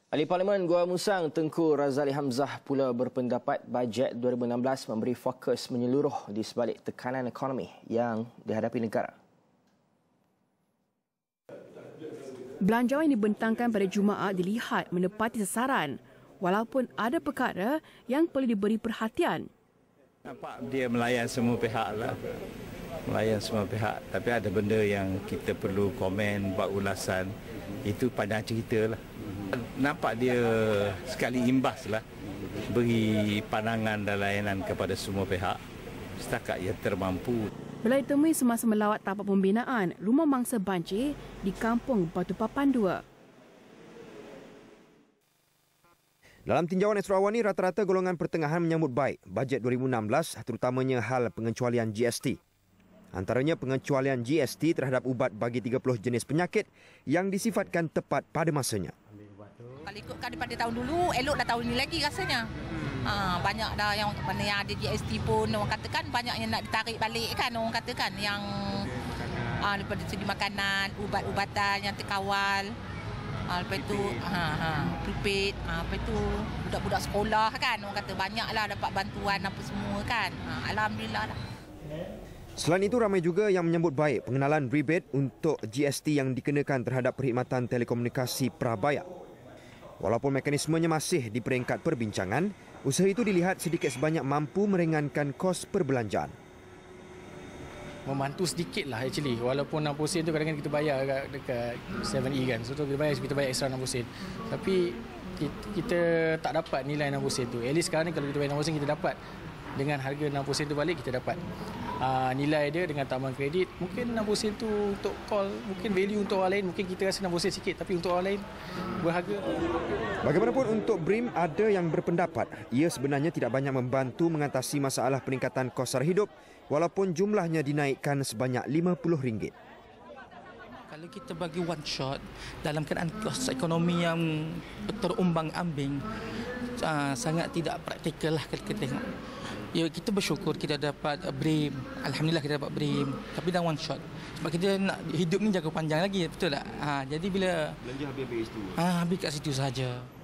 Ahli Parlimen Gua Musang Tengku Razali Hamzah pula berpendapat bajet 2016 memberi fokus menyeluruh di sebalik tekanan ekonomi yang dihadapi negara. Belanjawan yang dibentangkan pada Jumaat dilihat menepati sasaran walaupun ada perkara yang perlu diberi perhatian. Nampak dia melayan semua pihak lah. Melayan semua pihak. Tapi ada benda yang kita perlu komen, buat ulasan. Itu panjang cerita lah. Nampak dia sekali imbas lah. Beri pandangan dan layanan kepada semua pihak. Setakat ia termampu. Bila ditemui semasa melawat tapak pembinaan Rumah Mangsa Banjir di Kampung Batu Papan 2. Dalam tinjauan Astro Awani, rata-rata golongan pertengahan menyambut baik bajet 2016 terutamanya hal pengecualian GST. Antaranya pengecualian GST terhadap ubat bagi 30 jenis penyakit yang disifatkan tepat pada masanya. Kalau ikutkan daripada tahun dulu, eloklah tahun ini lagi rasanya. Banyak dah yang mana yang ada GST pun orang katakan banyak yang nak ditarik balik kan orang katakan yang daripada segi makanan, ubat-ubatan yang terkawal. Lepas itu prepaid, lepas itu budak-budak sekolah kan orang kata banyaklah dapat bantuan apa semua kan. Alhamdulillah lah. Selain itu, ramai juga yang menyambut baik pengenalan rebate untuk GST yang dikenakan terhadap perkhidmatan telekomunikasi prabayar. Walaupun mekanismenya masih di peringkat perbincangan, usaha itu dilihat sedikit sebanyak mampu meringankan kos perbelanjaan. Membantu sedikit lah actually. Walaupun 60 sen tu kadang-kadang kita bayar dekat 7E kan. So kita bayar extra 60 sen. Tapi kita tak dapat nilai 60 sen tu. At least sekarang ni kalau kita bayar 60 sen kita dapat. Dengan harga 60 sen tu balik kita dapat nilai dia dengan tambahan kredit. Mungkin 60 sen tu untuk call, mungkin value untuk orang lain, mungkin kita rasa 60 sen sikit, tapi untuk orang lain berharga. Bagaimanapun untuk BRIM, ada yang berpendapat ia sebenarnya tidak banyak membantu mengatasi masalah peningkatan kos sara hidup walaupun jumlahnya dinaikkan sebanyak RM50. Kalau kita bagi one shot dalam keadaan kos ekonomi yang terumbang-ambing, sangat tidak praktikal lah kita tengok. Ya, kita bersyukur kita dapat BRIM. Alhamdulillah kita dapat BRIM. Tapi dalam one shot. Sebab kita nak hidup ni jangka panjang lagi, betul tak? Jadi bila belanja habis-habis itu. Habis kat situ saja.